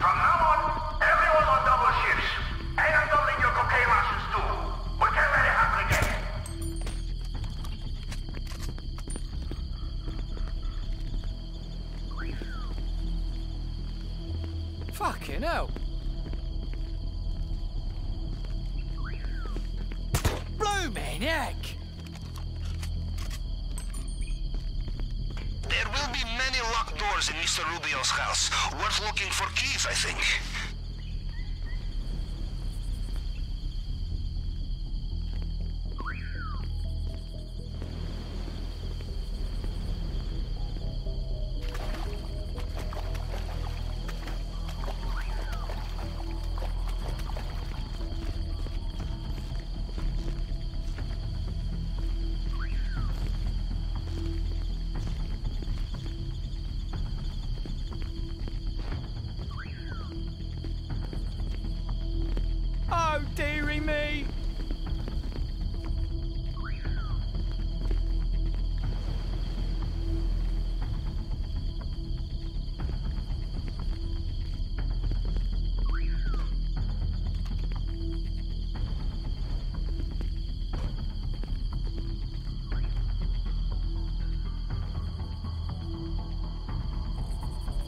From now on, everyone on double shifts. And I'm doubling your cocaine rations too. We can't let it happen again. Fucking hell. Blooming heck! There will be many locked doors in Mr. Rubio's house. Worth looking for keys, I think. Oh, dearie me!